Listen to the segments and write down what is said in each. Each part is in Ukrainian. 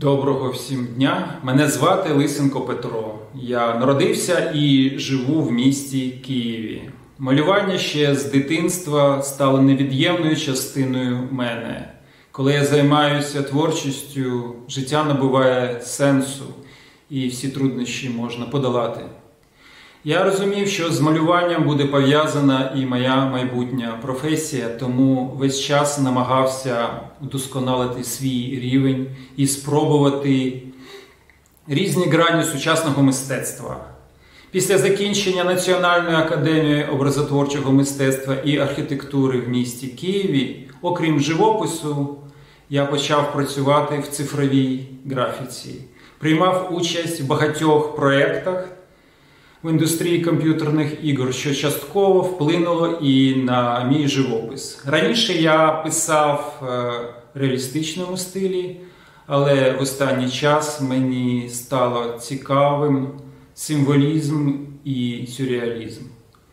Доброго всім дня! Мене звати Лисенко Петро. Я народився і живу в місті Києві. Малювання ще з дитинства стало невід'ємною частиною мене. Коли я займаюся творчістю, життя набуває сенсу і всі труднощі можна подолати. Я розумів, що з малюванням буде пов'язана і моя майбутня професія, тому весь час намагався удосконалити свій рівень і спробувати різні грані сучасного мистецтва. Після закінчення Національної академії образотворчого мистецтва і архітектури в місті Києві, окрім живопису, я почав працювати в цифровій графіці. Приймав участь в багатьох проєктах в індустрії комп'ютерних ігор, що частково вплинуло і на мій живопис. Раніше я писав в реалістичному стилі, але в останній час мені стало цікавим символізм і сюрреалізм.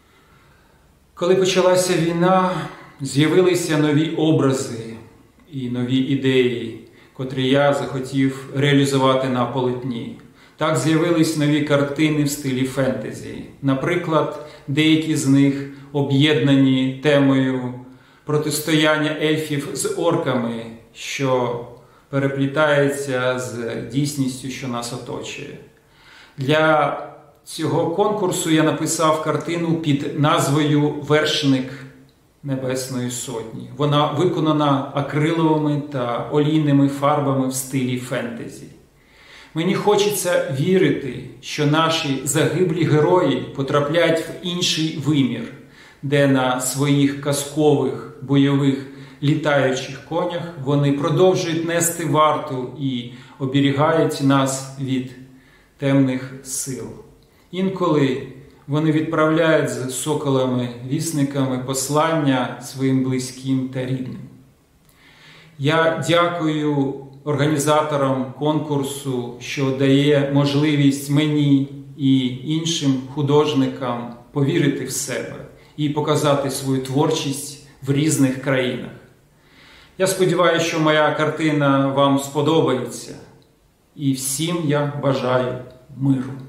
Коли почалася війна, з'явилися нові образи і нові ідеї, котрі я захотів реалізувати на полотні. Так з'явились нові картини в стилі фентезі. Наприклад, деякі з них об'єднані темою протистояння ельфів з орками, що переплітається з дійсністю, що нас оточує. Для цього конкурсу я написав картину під назвою «Вершник Небесної Сотні». Вона виконана акриловими та олійними фарбами в стилі фентезі. Мені хочеться вірити, що наші загиблі герої потрапляють в інший вимір, де на своїх казкових бойових літаючих конях вони продовжують нести варту і оберігають нас від темних сил. Інколи вони відправляють з соколами-вісниками послання своїм близьким та рідним. Я дякую організаторам конкурсу, що дає можливість мені і іншим художникам повірити в себе і показати свою творчість в різних країнах. Я сподіваюся, що моя картина вам сподобається. І всім я бажаю миру.